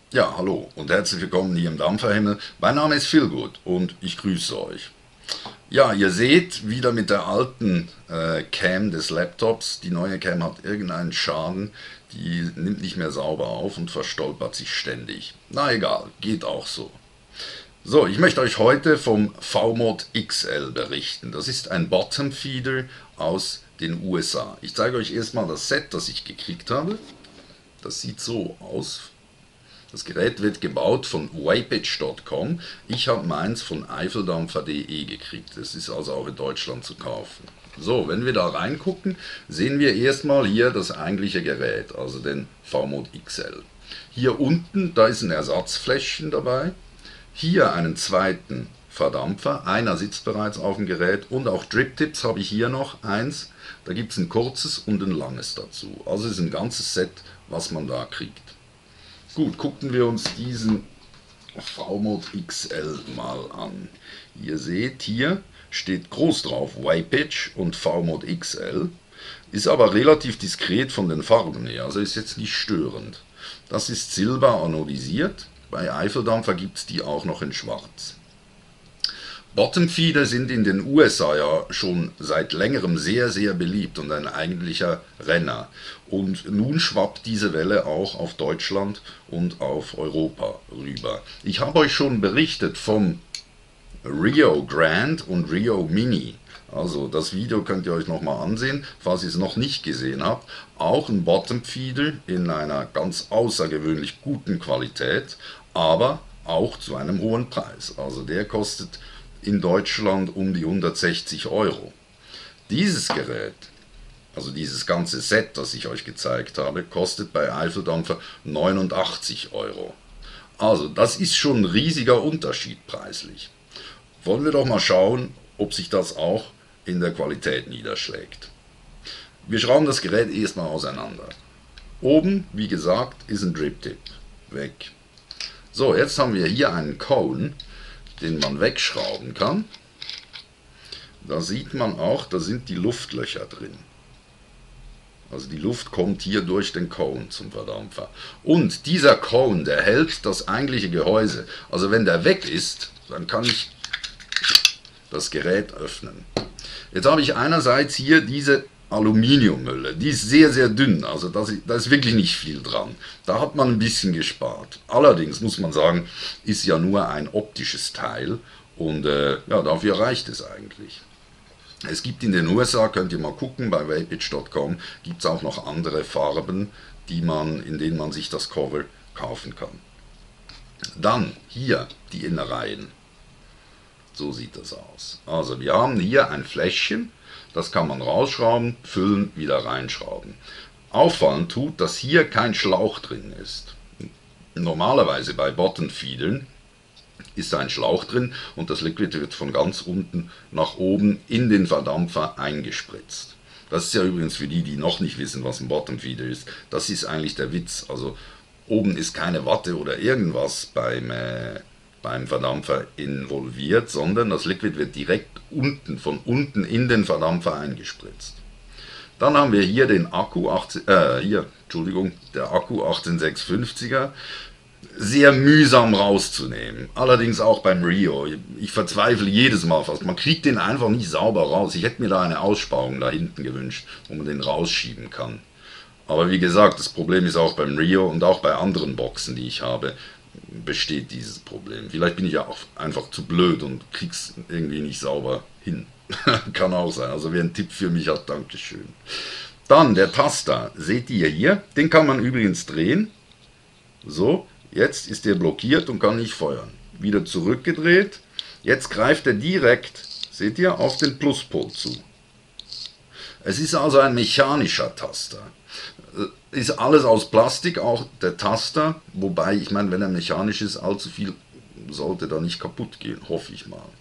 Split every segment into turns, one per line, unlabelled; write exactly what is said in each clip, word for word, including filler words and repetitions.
Ja, hallo und herzlich willkommen hier im Dampferhimmel. Mein Name ist Feelgood und ich grüße euch. Ja, ihr seht wieder mit der alten äh, Cam des Laptops. Die neue Cam hat irgendeinen Schaden, die nimmt nicht mehr sauber auf und verstolpert sich ständig. Na egal, geht auch so. So, ich möchte euch heute vom V-Mod X L berichten. Das ist ein Bottom Feeder aus den U S A. Ich zeige euch erstmal das Set, das ich gekriegt habe. Das sieht so aus. Das Gerät wird gebaut von waypitch Punkt com. Ich habe meins von eifeldampfer Punkt de gekriegt. Es ist also auch in Deutschland zu kaufen. So, wenn wir da reingucken, sehen wir erstmal hier das eigentliche Gerät, also den V-Mod X L. Hier unten, da ist ein Ersatzfläschchen dabei. Hier einen zweiten Verdampfer. Einer sitzt bereits auf dem Gerät. Und auch Drip-Tips habe ich hier noch eins. Da gibt es ein kurzes und ein langes dazu. Also es ist ein ganzes Set, was man da kriegt. Gut, gucken wir uns diesen V-Mod X L mal an. Ihr seht, hier steht groß drauf waypitch und V-Mod X L, ist aber relativ diskret von den Farben her, also ist jetzt nicht störend. Das ist silber anodisiert, bei Eifeldampfer gibt es die auch noch in schwarz. Bottom-Feeder sind in den U S A ja schon seit längerem sehr, sehr beliebt und ein eigentlicher Renner. Und nun schwappt diese Welle auch auf Deutschland und auf Europa rüber. Ich habe euch schon berichtet vom Rio Grand und Rio Mini. Also das Video könnt ihr euch nochmal ansehen, falls ihr es noch nicht gesehen habt. Auch ein Bottom-Feeder in einer ganz außergewöhnlich guten Qualität, aber auch zu einem hohen Preis. Also der kostet in Deutschland um die hundertsechzig Euro. Dieses Gerät, also dieses ganze Set, das ich euch gezeigt habe, kostet bei Eifeldampfer neunundachtzig Euro. Also das ist schon ein riesiger Unterschied preislich. Wollen wir doch mal schauen, ob sich das auch in der Qualität niederschlägt. Wir schrauben das Gerät erstmal auseinander. Oben, wie gesagt, ist ein Drip-Tip. Weg. So, jetzt haben wir hier einen Cone, den man wegschrauben kann. Da sieht man auch, da sind die Luftlöcher drin. Also die Luft kommt hier durch den Cone zum Verdampfer. Und dieser Cone, der hält das eigentliche Gehäuse. Also wenn der weg ist, dann kann ich das Gerät öffnen. Jetzt habe ich einerseits hier diese Aluminiummülle, die ist sehr, sehr dünn, also da ist wirklich nicht viel dran. Da hat man ein bisschen gespart. Allerdings muss man sagen, ist ja nur ein optisches Teil und äh, ja, dafür reicht es eigentlich. Es gibt in den U S A, könnt ihr mal gucken, bei waypitch Punkt com gibt es auch noch andere Farben, die man, in denen man sich das Cover kaufen kann. Dann hier die Innereien. So sieht das aus. Also wir haben hier ein Fläschchen. Das kann man rausschrauben, füllen, wieder reinschrauben. Auffallen tut, dass hier kein Schlauch drin ist. Normalerweise bei Bottom-Feedern ist ein Schlauch drin und das Liquid wird von ganz unten nach oben in den Verdampfer eingespritzt. Das ist ja übrigens für die, die noch nicht wissen, was ein Bottom-Feeder ist, das ist eigentlich der Witz. Also oben ist keine Watte oder irgendwas beim äh, beim Verdampfer involviert, sondern das Liquid wird direkt unten, von unten in den Verdampfer eingespritzt. Dann haben wir hier den Akku, achtzehn, äh, hier, Entschuldigung, der Akku achtzehnhundertsechsundfünfziger, sehr mühsam rauszunehmen, allerdings auch beim Rio. Ich verzweifle jedes Mal fast, man kriegt den einfach nicht sauber raus. Ich hätte mir da eine Aussparung da hinten gewünscht, wo man den rausschieben kann. Aber wie gesagt, das Problem ist auch beim Rio und auch bei anderen Boxen, die ich habe, besteht dieses Problem. Vielleicht bin ich ja auch einfach zu blöd und krieg's irgendwie nicht sauber hin. Kann auch sein. Also wer einen Tipp für mich hat, Dankeschön. Dann der Taster. Seht ihr hier? Den kann man übrigens drehen. So, jetzt ist der blockiert und kann nicht feuern. Wieder zurückgedreht. Jetzt greift er direkt, seht ihr, auf den Pluspol zu. Es ist also ein mechanischer Taster. Ist alles aus Plastik, auch der Taster, wobei, ich meine, wenn er mechanisch ist, allzu viel sollte da nicht kaputt gehen, hoffe ich mal.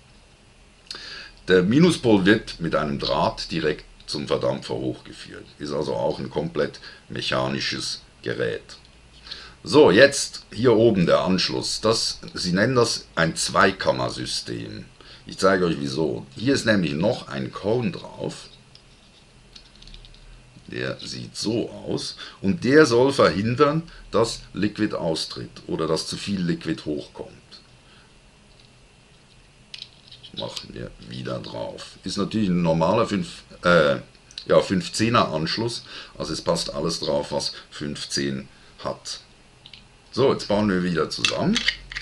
Der Minuspol wird mit einem Draht direkt zum Verdampfer hochgeführt, ist also auch ein komplett mechanisches Gerät. So, jetzt hier oben der Anschluss, das, Sie nennen das ein Zweikammersystem. Ich zeige euch wieso. Hier ist nämlich noch ein Cone drauf. Der sieht so aus und der soll verhindern, dass Liquid austritt oder dass zu viel Liquid hochkommt. Machen wir wieder drauf. Ist natürlich ein normaler fünf, äh, ja, fünfzehner Anschluss, also es passt alles drauf, was fünfzehn hat. So, jetzt bauen wir wieder zusammen.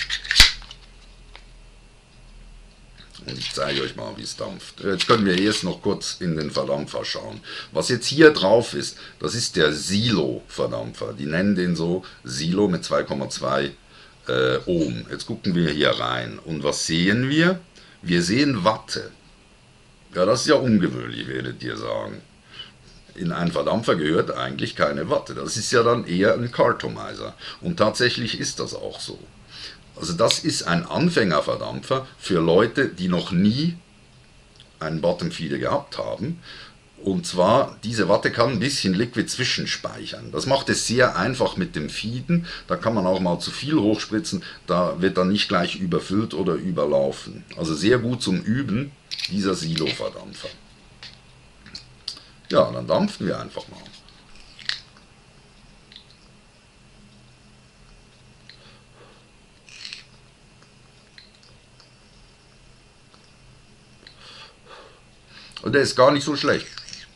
Und ich zeige euch mal, wie es dampft. Jetzt können wir erst noch kurz in den Verdampfer schauen. Was jetzt hier drauf ist, das ist der Silo-Verdampfer. Die nennen den so Silo mit zwei Komma zwei äh, Ohm. Jetzt gucken wir hier rein. Und was sehen wir? Wir sehen Watte. Ja, das ist ja ungewöhnlich, werdet ihr sagen. In einen Verdampfer gehört eigentlich keine Watte. Das ist ja dann eher ein Cartomizer. Und tatsächlich ist das auch so. Also das ist ein Anfängerverdampfer für Leute, die noch nie einen Bottom Feeder gehabt haben. Und zwar, diese Watte kann ein bisschen Liquid zwischenspeichern. Das macht es sehr einfach mit dem Feeden. Da kann man auch mal zu viel hochspritzen. Da wird dann nicht gleich überfüllt oder überlaufen. Also sehr gut zum Üben, dieser Silo-Verdampfer. Ja, dann dampfen wir einfach mal. Und der ist gar nicht so schlecht.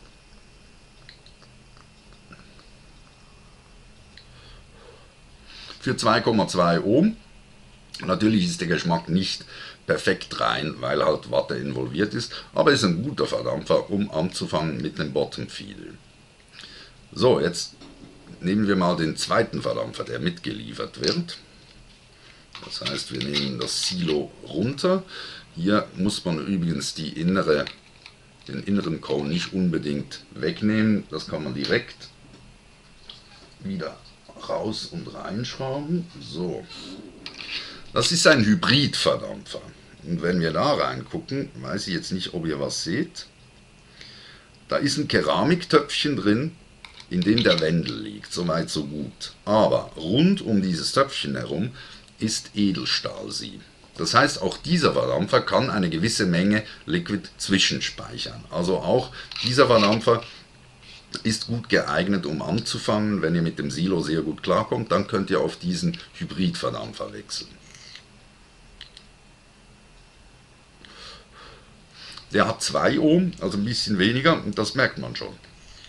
Für zwei Komma zwei Ohm. Natürlich ist der Geschmack nicht perfekt rein, weil halt Watte involviert ist, aber ist ein guter Verdampfer, um anzufangen mit dem Bottom Feeder. So, jetzt nehmen wir mal den zweiten Verdampfer, der mitgeliefert wird. Das heißt, wir nehmen das Silo runter. Hier muss man übrigens die innere, den inneren Cone nicht unbedingt wegnehmen. Das kann man direkt wieder raus und reinschrauben. So. Das ist ein Hybridverdampfer. Und wenn wir da reingucken, weiß ich jetzt nicht, ob ihr was seht. Da ist ein Keramiktöpfchen drin, in dem der Wendel liegt. Soweit so gut. Aber rund um dieses Töpfchen herum ist Edelstahlsieb. Das heißt, auch dieser Verdampfer kann eine gewisse Menge Liquid zwischenspeichern. Also auch dieser Verdampfer ist gut geeignet, um anzufangen. Wenn ihr mit dem Silo sehr gut klarkommt, dann könnt ihr auf diesen Hybridverdampfer wechseln. Der hat zwei Ohm, also ein bisschen weniger, und das merkt man schon.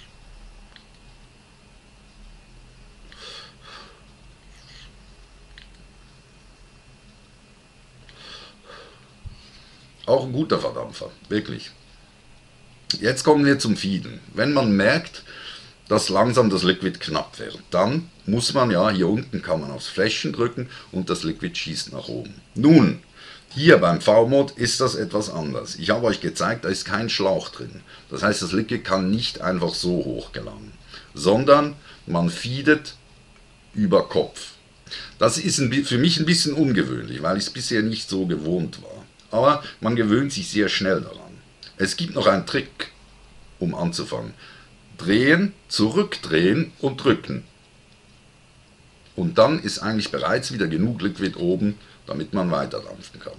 Auch ein guter Verdampfer, wirklich. Jetzt kommen wir zum Feeden. Wenn man merkt, dass langsam das Liquid knapp wird, dann muss man ja, hier unten kann man aufs Fläschchen drücken und das Liquid schießt nach oben. Nun, hier beim V-Mod ist das etwas anders. Ich habe euch gezeigt, da ist kein Schlauch drin. Das heißt, das Liquid kann nicht einfach so hoch gelangen, sondern man feedet über Kopf. Das ist ein, für mich ein bisschen ungewöhnlich, weil ich es bisher nicht so gewohnt war. Aber man gewöhnt sich sehr schnell daran. Es gibt noch einen Trick, um anzufangen. Drehen, zurückdrehen und drücken. Und dann ist eigentlich bereits wieder genug Liquid oben, damit man weiter dampfen kann.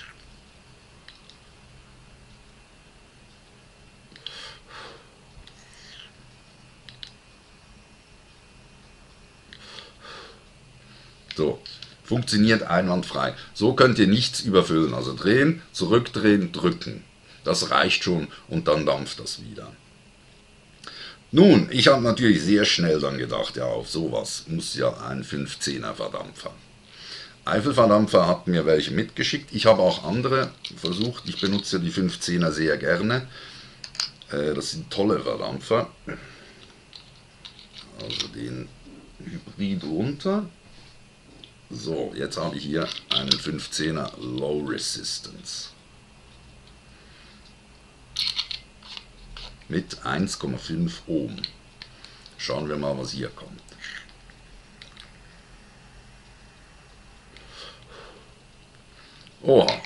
So, funktioniert einwandfrei. So könnt ihr nichts überfüllen. Also drehen, zurückdrehen, drücken. Das reicht schon und dann dampft das wieder. Nun, ich habe natürlich sehr schnell dann gedacht, ja, auf sowas muss ja ein fünfzehner Verdampfer. Eifelverdampfer hat mir welche mitgeschickt. Ich habe auch andere versucht. Ich benutze die fünfzehner sehr gerne. Das sind tolle Verdampfer. Also den Hybrid runter. So, jetzt habe ich hier einen fünfzehner Low Resistance. Mit eins Komma fünf Ohm. Schauen wir mal, was hier kommt. Oh.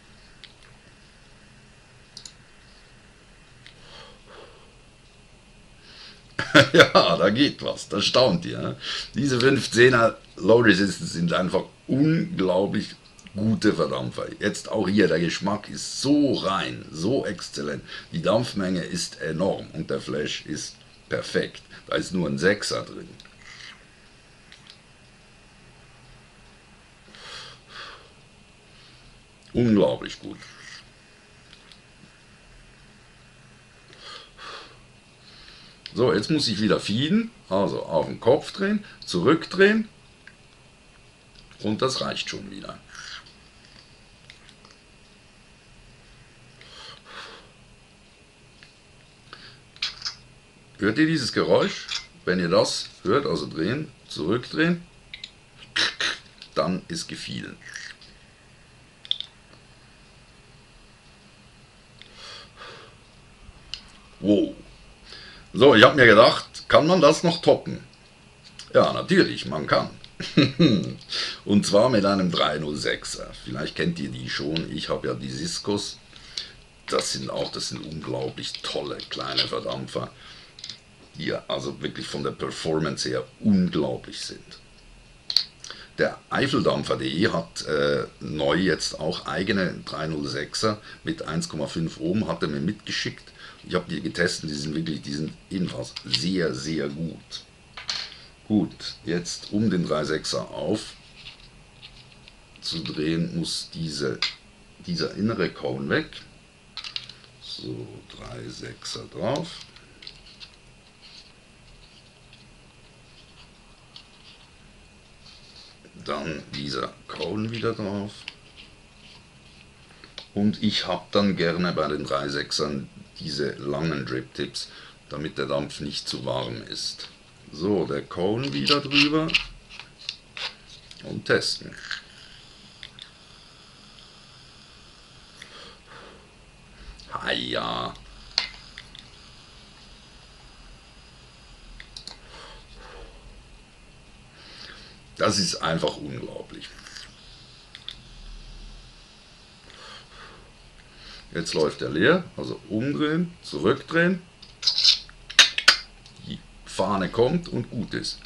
Ja, da geht was, das staunt ihr. Diese fünfzehner Low Resistance sind einfach unglaublich gute Verdampfer. Jetzt auch hier, der Geschmack ist so rein, so exzellent. Die Dampfmenge ist enorm und der Flash ist perfekt. Da ist nur ein Sechser drin. Unglaublich gut. So, jetzt muss ich wieder feeden, also auf den Kopf drehen, zurückdrehen und das reicht schon wieder. Hört ihr dieses Geräusch? Wenn ihr das hört, also drehen, zurückdrehen, dann ist gefieden. Wow. So, ich habe mir gedacht, kann man das noch toppen? Ja, natürlich, man kann. Und zwar mit einem drei null sechser. Vielleicht kennt ihr die schon, ich habe ja die Siskos. Das sind auch, das sind unglaublich tolle kleine Verdampfer, die also wirklich von der Performance her unglaublich sind. Der Eifeldampfer punkt de hat äh, neu jetzt auch eigene drei null sechser mit eins Komma fünf Ohm, hat er mir mitgeschickt. Ich habe die getestet, die sind wirklich, die sind ebenfalls sehr, sehr gut. Gut, jetzt um den drei sechser aufzudrehen, muss diese, dieser innere Cone weg. So, drei sechser drauf. Dann dieser Cone wieder drauf. Und ich habe dann gerne bei den drei sechsern diese langen Drip Tips, damit der Dampf nicht zu warm ist. So, der Cone wieder drüber und testen. Ah ja. Das ist einfach unglaublich. Jetzt läuft er leer, also umdrehen, zurückdrehen. Die Fahne kommt und gut ist.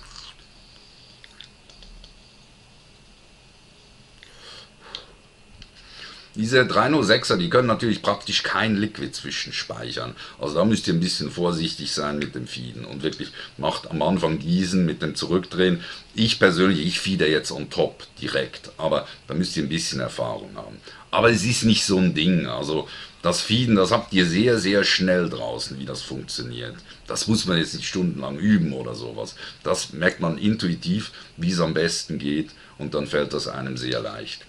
Diese drei null sechser, die können natürlich praktisch kein Liquid zwischenspeichern. Also da müsst ihr ein bisschen vorsichtig sein mit dem Feeden und wirklich macht am Anfang Gießen mit dem Zurückdrehen. Ich persönlich, ich feede jetzt on top direkt, aber da müsst ihr ein bisschen Erfahrung haben. Aber es ist nicht so ein Ding, also das Feeden, das habt ihr sehr, sehr schnell draußen, wie das funktioniert. Das muss man jetzt nicht stundenlang üben oder sowas. Das merkt man intuitiv, wie es am besten geht und dann fällt das einem sehr leicht.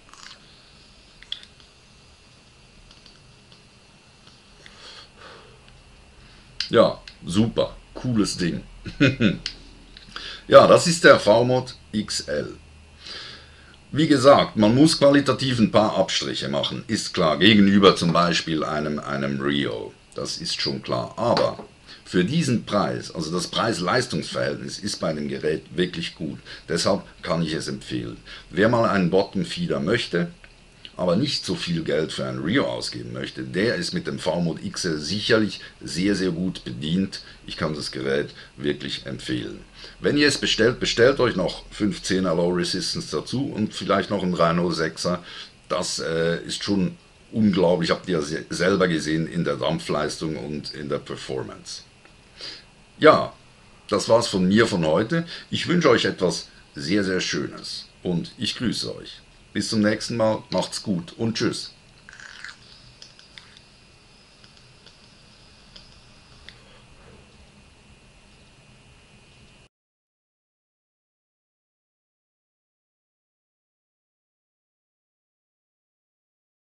Ja, super, cooles Ding. Ja, das ist der V-Mod X L. Wie gesagt, man muss qualitativ ein paar Abstriche machen, ist klar, gegenüber zum Beispiel einem, einem Rio, das ist schon klar. Aber für diesen Preis, also das Preis-Leistungs-Verhältnis ist bei dem Gerät wirklich gut. Deshalb kann ich es empfehlen. Wer mal einen Bottom-Feeder möchte, aber nicht so viel Geld für ein Rio ausgeben möchte, der ist mit dem V-Mod X L sicherlich sehr, sehr gut bedient. Ich kann das Gerät wirklich empfehlen. Wenn ihr es bestellt, bestellt euch noch fünfzehner Low Resistance dazu und vielleicht noch ein drei null sechser. Das äh, ist schon unglaublich, habt ihr ja selber gesehen in der Dampfleistung und in der Performance. Ja, das war's von mir von heute. Ich wünsche euch etwas sehr, sehr Schönes und ich grüße euch. Bis zum nächsten Mal, macht's gut und tschüss.